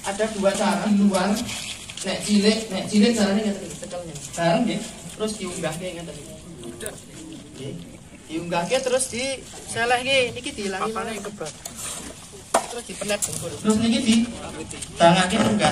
ada dua cara di luar. Nek cilik carane ngeten iki cekelnya. Bareng nggih. Terus diunggahke ngeten iki. Nggih. Diunggahke terus diselehke niki diilangi mana kebak. Terus dipelet jempol. Terus niki di bangake munggah.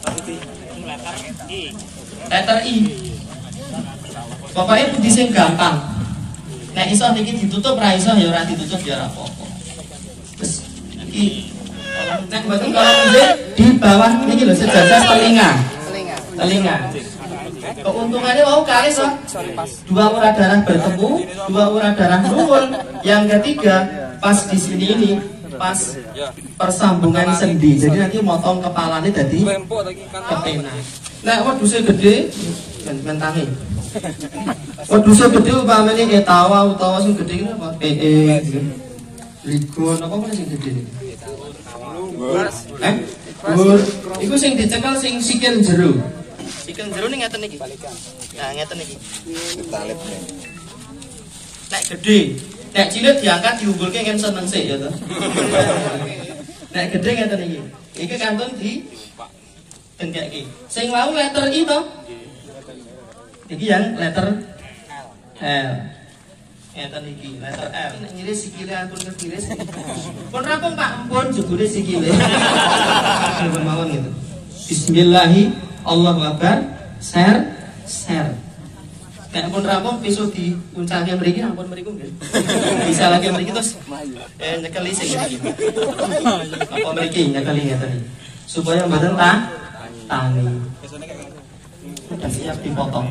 Letter I. Pokoknya putih sing gampang. Nek iso niki ditutup ra iso ya ora ditutup ya ora apa-apa. Terus iki nek mboten kalau di bawah niki lho sejajar telinga. Keuntungannya mau kali so. Dua urat darah bertemu, dua urat darah ngumpul. Yang ketiga pas di sini ini pas persambungan sendi. Jadi nanti motong kepalanya jadi kepena. Nah, wedhuse gede bentangi. Wedhuse gede umpamane etawa utawa sing gede iki apa? Ligon apa sing gede iki? Bur. Iku sing dicekel sing sikil jero. Sikil jero ning ngeten iki. Nah, ngeten iki. Talip. Nek gede, nek cilik diangkat diunggulke ngen seneng sik ya to. Nek gede ngeten iki. Iki kantun di dengkekke. Sing mau letter I to. Iki yang letter L. Ngeten iki, letter L. Nek ngiris sikile ampun ngiris. Pun rampung Pak, ampun jebule sikile. Ampun mawon gitu. Bismillahi Allahu Akbar. Ser. Nek pun rampung besok diuncalke mriki ampun mriku nggih. Bisa lagi mriki terus nyekeli sing iki. Apa mriki nyekeli ngeten iki. Supaya mboten tani. Sudah siap dipotong.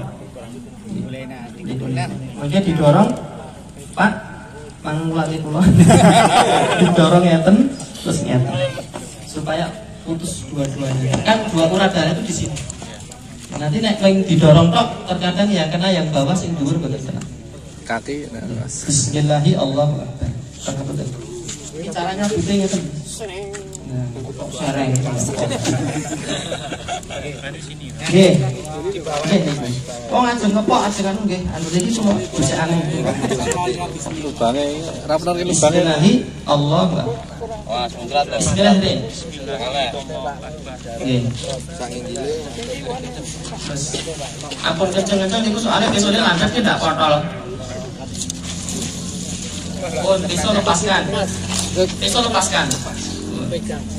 Mungkin didorong Pak mangulati kula. Didorong ngeten terus ngeten. Supaya putus dua-duanya. Kan dua urat darah itu di sini. Nanti nek yang didorong tok terkadang yang kena yang bawah sing dhuwur boten kena. Kaki Bismillahi Allahu Akbar. Ini caranya putih ngeten. Nah, sareng. Nggih. Oh ngajeng ngepok ajengan nggih. Anu iki semua bisa aneh. Lubange ra bener iki lubange. Bismillahi Allahu Akbar. Wah, sungkrat to. Bismillah. Nggih. Sang injile. Ampun kenceng-kenceng niku soalnya besoknya lancar ki ndak potol. Oh, besok lepaskan.